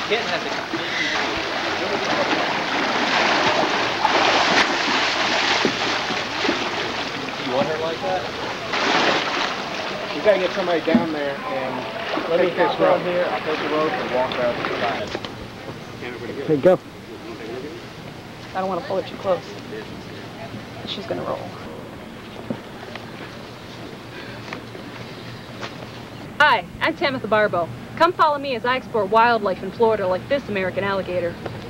can't have it completely. You want her like that? You gotta get somebody down there and let me this rope here. I'll take the rope and walk out to the side. Okay, go. I don't want to pull it too close. She's gonna roll. Hi, I'm Tamatha Barbo. Come follow me as I explore wildlife in Florida like this American alligator.